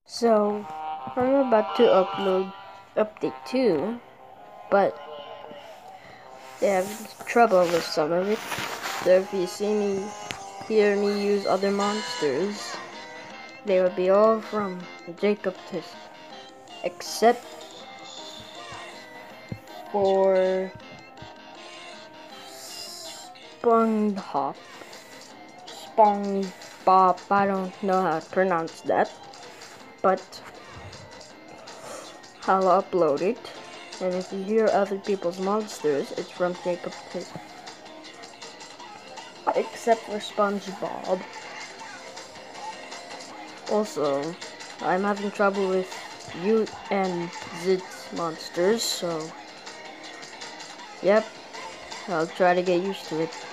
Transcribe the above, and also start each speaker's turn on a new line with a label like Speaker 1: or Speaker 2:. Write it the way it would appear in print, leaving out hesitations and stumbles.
Speaker 1: So, I'm about to upload update 2, but they have trouble with some of it. So if you hear me use other monsters, they will be all from the Jacob test, except for SpongeBob. SpongeBob, I don't know how to pronounce that, but I'll upload it. And if you hear other people's monsters, it's from Jacob test. Except for SpongeBob. Also, I'm having trouble with U and Z monsters, so yep, I'll try to get used to it.